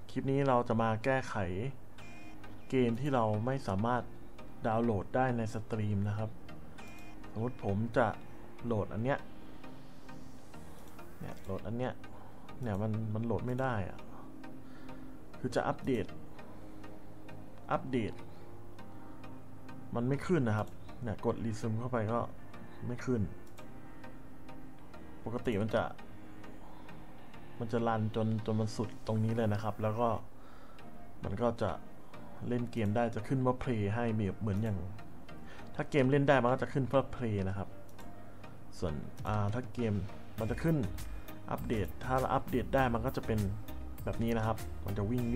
คลิปนี้เราจะมาแก้ไขเกมที่เราไม่สามารถดาวน์โหลดได้ในสตรีมนะครับสมมติผมจะโหลดอันเนี้ยโหลดอันเนี้ยมันโหลดไม่ได้อะคือจะอัปเดตมันไม่ขึ้นนะครับเนี่ยกดรีซึมเข้าไปก็ไม่ขึ้นปกติมันจะรันจนมันสุดตรงนี้เลยนะครับแล้วก็มันก็จะเล่นเกมได้จะขึ้นว่า play ให้เหมือนอย่างถ้าเกมเล่นได้มันก็จะขึ้นเพื่อ play นะครับส่วนถ้าเกมมันจะขึ้นอัปเดตถ้าเราอัปเดตได้มันก็จะเป็นแบบนี้นะครับมันจะวิ่ง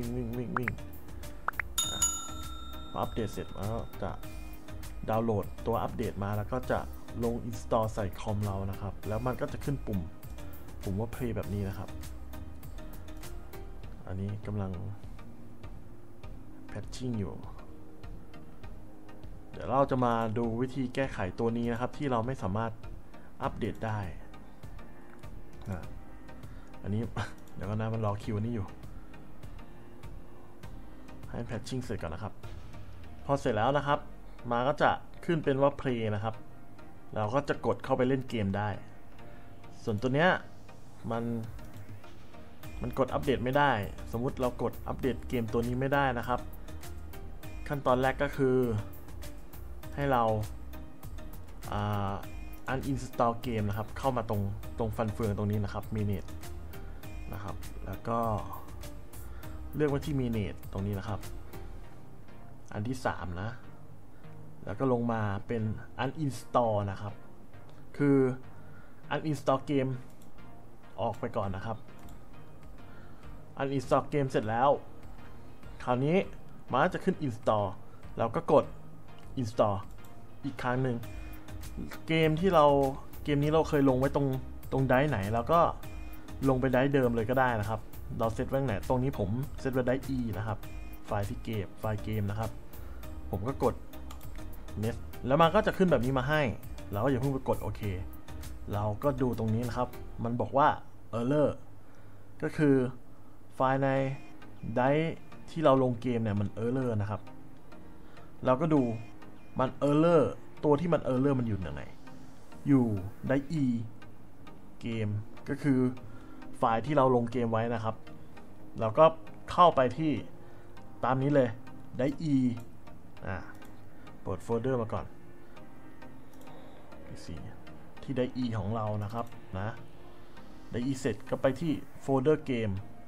พออัปเดตเสร็จมันก็จะดาวน์โหลดตัวอัปเดตมาแล้วก็จะลง install ใส่คอมเรานะครับแล้วมันก็จะขึ้นปุ่มว่า play แบบนี้นะครับอันนี้กำลังแพทชิ่งอยู่เดี๋ยวเราจะมาดูวิธีแก้ไขตัวนี้นะครับที่เราไม่สามารถอัปเดตได้อันนี้ เดี๋ยวก็นะมันรอคิวนี้อยู่ให้แพทชิ่งเสร็จก่อนนะครับพอเสร็จแล้วนะครับมาก็จะขึ้นเป็นว่า play นะครับเราก็จะกดเข้าไปเล่นเกมได้ส่วนตัวเนี้ยมันกดอัปเดตไม่ได้สมมุติเรากดอัปเดตเกมตัวนี้ไม่ได้นะครับขั้นตอนแรกก็คือให้เราuninstall เกมนะครับเข้ามาตรงฟันเฟืองตรงนี้นะครับ manage นะครับแล้วก็เลือกไว้ที่ manage ตรงนี้นะครับอันที่3นะแล้วก็ลงมาเป็น uninstall นะครับคือ uninstall เกมออกไปก่อนนะครับuninstall เกมเสร็จแล้วคราวนี้มันจะขึ้น install เราก็กด install อีกครั้งหนึ่งเกมนี้เราเคยลงไว้ตรงไดร์ไหนแล้วก็ลงไปไดร์เดิมเลยก็ได้นะครับเราเซตไว้ไหนตรงนี้ผมเซตไว้ไดร์ e นะครับไฟล์ที่ไฟล์เกมนะครับผมก็กด next แล้วมันก็จะขึ้นแบบนี้มาให้เราก็อย่าเพิ่งไปกดโอเคเราก็ดูตรงนี้นะครับมันบอกว่า error ก็คือไฟล์ในไดร์ที่เราลงเกมเนี่ยมัน error นะครับเราก็ดูมัน error ตัวที่มัน error มันอยู่ไหนอยู่ไดร์ e เกมก็คือไฟล์ที่เราลงเกมไว้นะครับเราก็เข้าไปที่ตามนี้เลยไดร์ e เปิดโฟลเดอร์มาก่อนที่ไดร์ e ของเรานะครับนะไดร์ e เสร็จก็ไปที่โฟลเดอร์เกม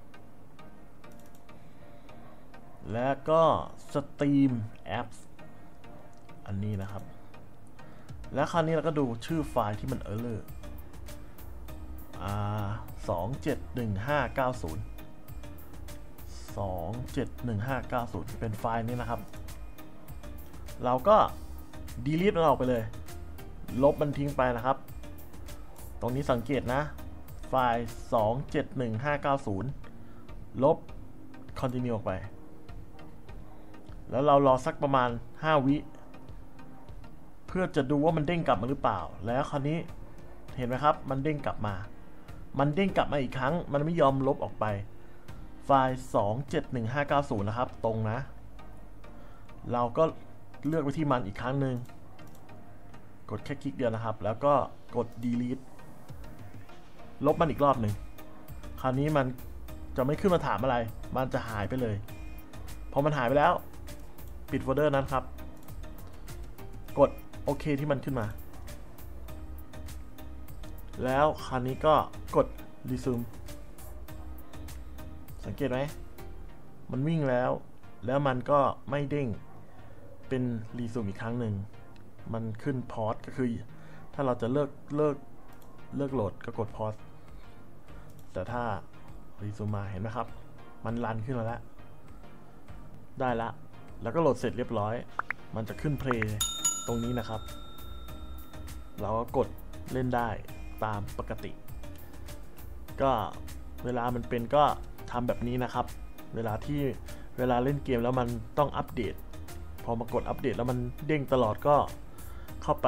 แล้วก็ Steam Apps อันนี้นะครับแล้วคราวนี้เราก็ดูชื่อไฟล์ที่มัน error 271590เป็นไฟล์นี้นะครับเราก็ delete มันออกไปเลยลบมันทิ้งไปนะครับตรงนี้สังเกตนะไฟล์271590ลบ continue ออกไปแล้วเรารอสักประมาณ5 วิเพื่อจะดูว่ามันเด้งกลับมาหรือเปล่าแล้วคราวนี้เห็นไหมครับมันเด้งกลับมาอีกครั้งมันไม่ยอมลบออกไปไฟล์271590นะครับตรงนะเราก็เลือกไปที่มันอีกครั้งหนึ่งกดแค่คลิกเดียวนะครับแล้วก็กด delete ลบมันอีกรอบหนึ่งคราวนี้มันจะไม่ขึ้นมาถามอะไรมันจะหายไปเลยพอมันหายไปแล้วปิดโฟลเดอร์นั้นครับกดโอเคที่มันขึ้นมาแล้วคราวนี้ก็กด resume สังเกตไหมมันวิ่งแล้วมันก็ไม่เด้งเป็น resume อีกครั้งหนึ่งมันขึ้น pause ก็คือถ้าเราจะเลิกโหลดก็กด pause แต่ถ้า resume มาเห็นไหมครับมันรันขึ้นมาแล้วได้ละแล้วก็โหลดเสร็จเรียบร้อยมันจะขึ้น play ตรงนี้นะครับเราก็กดเล่นได้ตามปกติก็เวลามันเป็นก็ทำแบบนี้นะครับเวลาเล่นเกมแล้วมันต้องอัปเดตพอมากดอัปเดตแล้วมันเด้งตลอดก็เข้าไป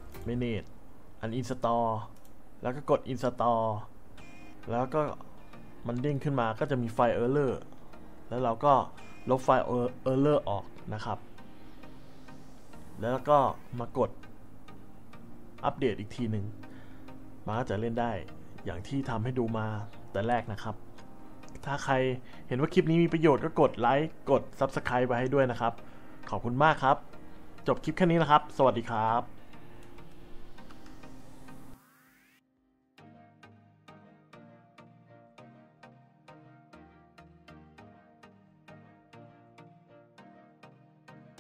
manage uninstall แล้วก็กด install แล้วก็มันเด้งขึ้นมาก็จะมีไฟล์ Error แล้วเราก็ลบไฟล์ Error ออกนะครับแล้วก็มากดอัปเดตอีกทีหนึ่งมันก็จะเล่นได้อย่างที่ทำให้ดูมาแต่แรกนะครับถ้าใครเห็นว่าคลิปนี้มีประโยชน์ก็กดไลค์กด Subscribe ไว้ให้ด้วยนะครับขอบคุณมากครับจบคลิปแค่นี้นะครับสวัสดีครับ